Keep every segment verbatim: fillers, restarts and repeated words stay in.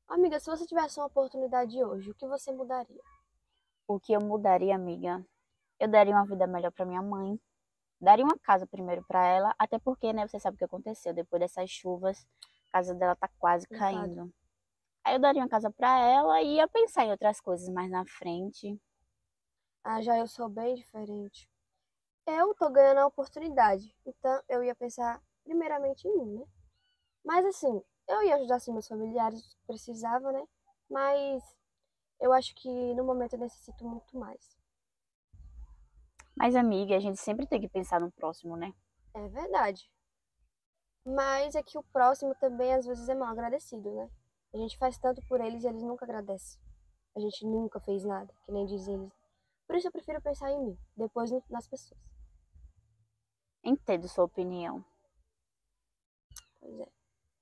Amiga, se você tivesse uma oportunidade hoje, o que você mudaria? O que eu mudaria, amiga? Eu daria uma vida melhor para minha mãe. Daria uma casa primeiro para ela, até porque, né, você sabe o que aconteceu. Depois dessas chuvas, a casa dela tá quase Verdade. caindo. Aí eu daria uma casa para ela e ia pensar em outras coisas mais na frente. Ah, já eu sou bem diferente. Eu tô ganhando a oportunidade, então eu ia pensar primeiramente em mim, né? Mas assim, eu ia ajudar assim meus familiares, precisava, né? Mas eu acho que no momento eu necessito muito mais. Mas, amiga, a gente sempre tem que pensar no próximo, né? É verdade. Mas é que o próximo também às vezes é mal agradecido, né? A gente faz tanto por eles e eles nunca agradecem. A gente nunca fez nada, que nem diz eles. Por isso eu prefiro pensar em mim, depois no- nas pessoas. Entendo sua opinião. Pois é.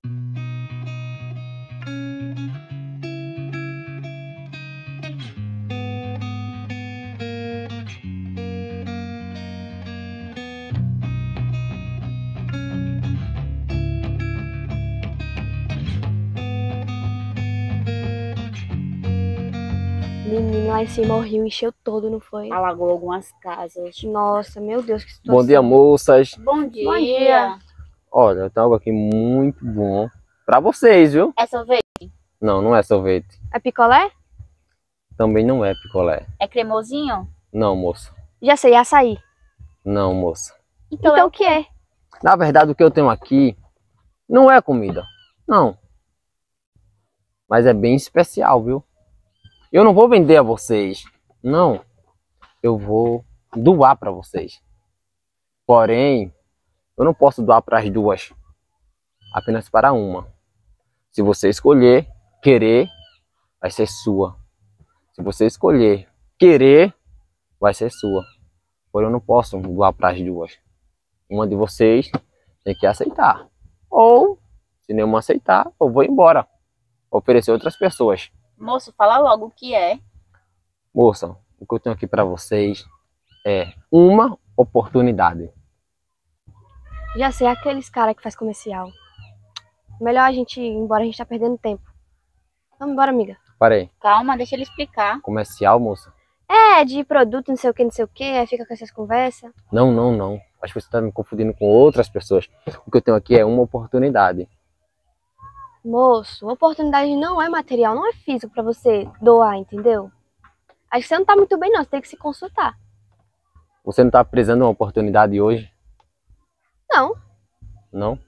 Menino, lá em cima o rio encheu todo, não foi? Alagou algumas casas. Nossa, meu Deus, que Bom dia, situação. moças. Bom Bom dia. dia! Olha, eu tenho algo aqui muito bom pra vocês, viu? É sorvete? Não, não é sorvete. É picolé? Também não é picolé. É cremosinho? Não, moça. Já sei, açaí. Não, moça. Então, Então é o que é? Na verdade, o que eu tenho aqui não é comida. Não. Mas é bem especial, viu? Eu não vou vender a vocês. Não. Eu vou doar pra vocês. Porém, eu não posso doar para as duas. Apenas para uma. Se você escolher querer, vai ser sua. Se você escolher querer, vai ser sua. Porém, eu não posso doar para as duas. Uma de vocês tem que aceitar. Ou, se nenhuma aceitar, eu vou embora. Oferecer outras pessoas. moço, fala logo o que é. Moça, o que eu tenho aqui para vocês é uma oportunidade. Já sei, aqueles cara que faz comercial. Melhor a gente ir embora, a gente tá perdendo tempo. Vamos embora, amiga. Parei. Calma, deixa ele explicar. Comercial, moça? É, de produto, não sei o que, não sei o que, aí fica com essas conversas. Não, não, não. Acho que você está me confundindo com outras pessoas. O que eu tenho aqui é uma oportunidade. Moço, oportunidade não é material, não é físico pra você doar, entendeu? Acho que você não tá muito bem, não, você tem que se consultar. Você não está precisando de uma oportunidade hoje? Não, Não?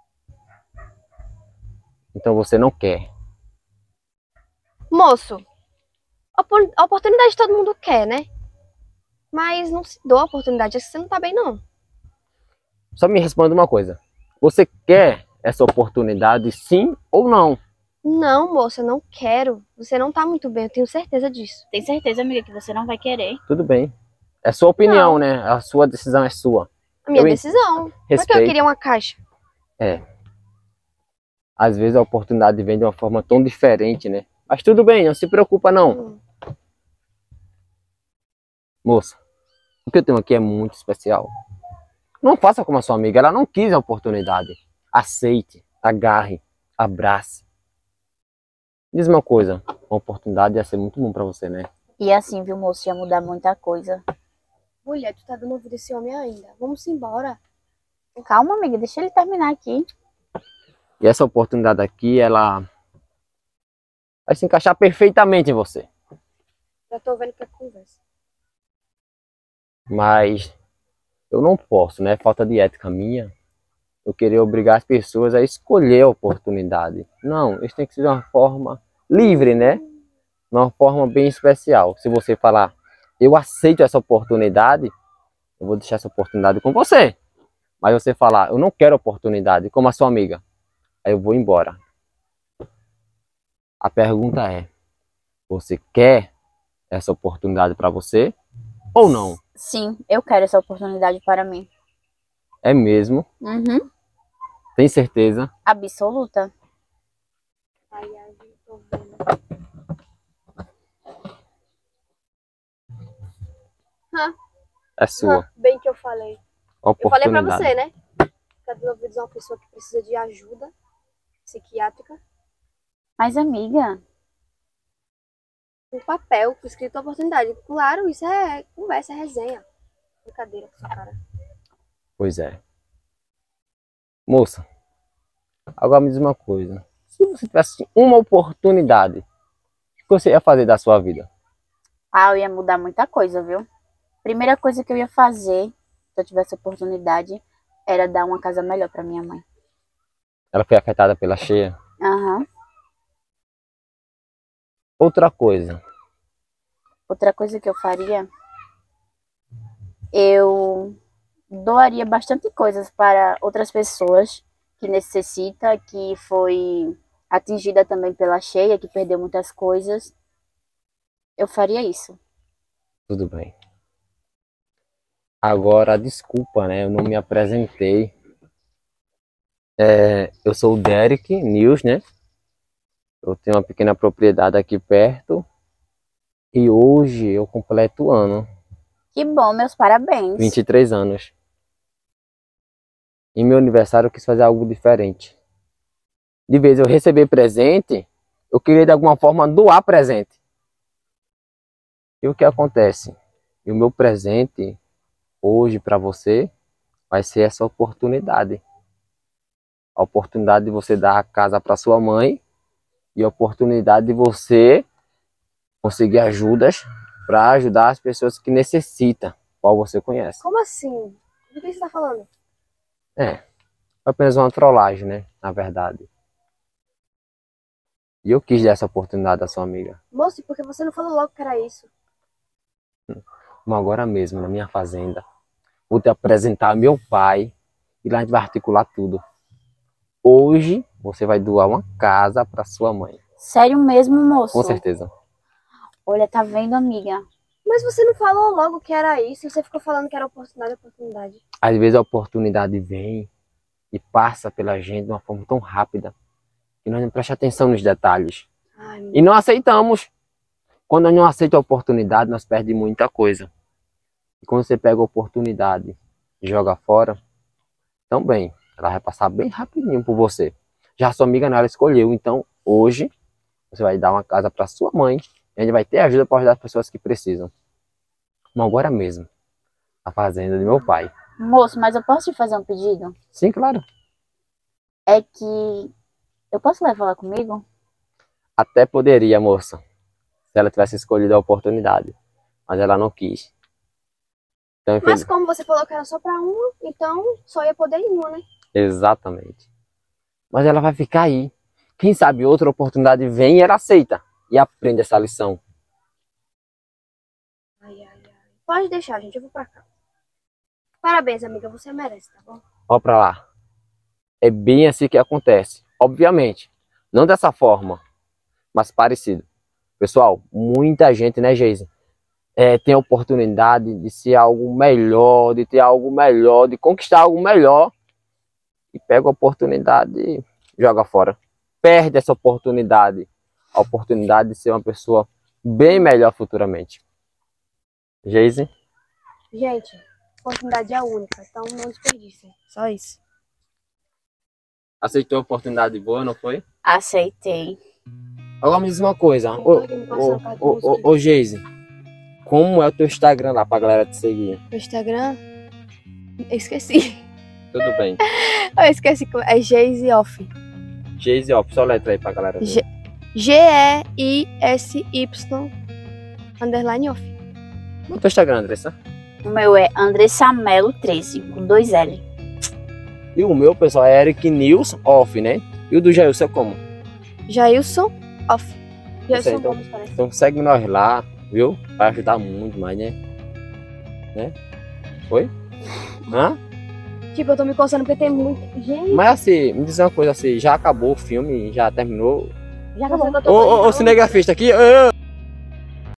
Então você não quer. moço, opor- a oportunidade todo mundo quer, né? Mas não se doa a oportunidade, acho que você não tá bem, não. Só me responda uma coisa. Você quer essa oportunidade, sim ou não? Não, moça, eu não quero. Você não tá muito bem, eu tenho certeza disso. Tem certeza, amiga, que você não vai querer? Tudo bem. É sua opinião, Não. né? A sua decisão é sua. A minha Eu en- decisão. Por que eu Respeito. queria uma caixa? É. Às vezes a oportunidade vem de uma forma tão diferente, né? Mas tudo bem, não se preocupa não. Hum. Moça, o que eu tenho aqui é muito especial. Não faça como a sua amiga, ela não quis a oportunidade. Aceite, agarre, abrace. Diz uma coisa, uma oportunidade ia ser muito bom pra você, né? E assim, viu, moço, ia mudar muita coisa. Mulher, tu tá dando ouvido esse homem ainda. Vamos embora. Calma, amiga, deixa ele terminar aqui. E essa oportunidade aqui, ela vai se encaixar perfeitamente em você. Já tô vendo que é conversa. Mas eu não posso, né? Falta de ética minha. Eu querer obrigar as pessoas a escolher a oportunidade. Não, isso tem que ser de uma forma livre, né? De uma forma bem especial. Se você falar, eu aceito essa oportunidade, eu vou deixar essa oportunidade com você. Mas você falar, eu não quero oportunidade, como a sua amiga, aí eu vou embora. A pergunta é, você quer essa oportunidade para você ou não? Sim, eu quero essa oportunidade para mim. É mesmo? Uhum. Tem certeza? Absoluta. Ai, ai, eu tô vendo. Hã? É sua. Hã, bem que eu falei. Eu falei pra Oportunidade. você, né? Tá dando ouvido de uma pessoa que precisa de ajuda psiquiátrica. Mas, amiga, Um papel escrito oportunidade. Claro, isso é conversa, é resenha. Brincadeira com sua cara. Pois é. Moça, agora me diz uma coisa. Se você tivesse uma oportunidade, o que você ia fazer da sua vida? ah, eu ia mudar muita coisa, viu? Primeira coisa que eu ia fazer, se eu tivesse oportunidade, era dar uma casa melhor pra minha mãe. Ela foi afetada pela cheia? Aham. Outra coisa. Outra coisa que eu faria, eu doaria bastante coisas para outras pessoas que necessita, que foi atingida também pela cheia, que perdeu muitas coisas. Eu faria isso. Tudo bem. Agora, desculpa, né? Eu não me apresentei. É, eu sou o Derek News, né? Eu tenho uma pequena propriedade aqui perto. E hoje eu completo o ano. Que bom, meus parabéns. vinte e três anos. Em meu aniversário eu quis fazer algo diferente. De vez eu receber presente, eu queria de alguma forma doar presente. E o que acontece? E o meu presente hoje para você vai ser essa oportunidade. A oportunidade de você dar a casa para sua mãe e a oportunidade de você conseguir ajudas para ajudar as pessoas que necessitam, qual você conhece. Como assim? Do que você tá falando? É, foi apenas uma trollagem, né? Na verdade. E eu quis dar essa oportunidade à sua amiga. Moço, por que você não falou logo que era isso? Como agora mesmo, na minha fazenda. Vou te apresentar meu pai e lá a gente vai articular tudo. Hoje você vai doar uma casa para sua mãe. Sério mesmo, moço? Com certeza. Olha, tá vendo, amiga? Mas você não falou logo que era isso, você ficou falando que era oportunidade, oportunidade. Às vezes a oportunidade vem e passa pela gente de uma forma tão rápida que nós não prestamos atenção nos detalhes. Ai, E não aceitamos. Quando nós não aceitamos a oportunidade, nós perdemos muita coisa. E quando você pega a oportunidade e joga fora, também, ela vai passar bem rapidinho por você. Já a sua amiga não, ela escolheu. Então, hoje, você vai dar uma casa para sua mãe e a gente vai ter ajuda para ajudar as pessoas que precisam. Como agora mesmo, a fazenda do meu pai. Moço, mas eu posso te fazer um pedido? Sim, claro. É que eu posso levar ela comigo? Até poderia, moça, se ela tivesse escolhido a oportunidade. Mas ela não quis. Então, Mas infeliz- como você falou que era só pra uma, então só ia poder ir uma, né? Exatamente. Mas ela vai ficar aí. Quem sabe outra oportunidade vem e ela aceita. E aprende essa lição. Ai, ai, ai. Pode deixar, gente, eu vou pra cá. Parabéns, amiga, você merece, tá bom? Ó pra lá. É bem assim que acontece. Obviamente. Não dessa forma. Mas parecido. Pessoal, muita gente, né, Geise? É, tem a oportunidade de ser algo melhor, de ter algo melhor, de conquistar algo melhor. E pega a oportunidade e joga fora. Perde essa oportunidade. A oportunidade de ser uma pessoa bem melhor futuramente. Geise? Gente, a oportunidade é única, então não desperdicem. Só isso. Aceitou a oportunidade boa, não foi? Aceitei. Agora me diz uma coisa. Eu Ô, tô aqui me passando ô, carta de ô, música. ô, ô, Geise. Como é o teu Instagram lá pra galera te seguir? Meu Instagram? Eu esqueci. Tudo bem. Eu esqueci. como- É Geise Off. Geise, ó, só letra aí pra galera ver. Ge- G E I S Y underline off. O teu Instagram, Andressa? O meu é Andressa Melo treze, com dois L. E o meu, pessoal, é Eric News Off, né? E o do Jailson é como? Jailson Off. Jailson então. Gomes, parece. Então segue nós lá, viu? Vai ajudar muito mais, né? Né? Oi? Hã? Tipo, eu tô me coçando porque tem muito. Gente, Mas assim, me diz uma coisa assim, já acabou o filme, já terminou? já acabou. Ô, ô, ô, cinegrafista aqui, ô, ô.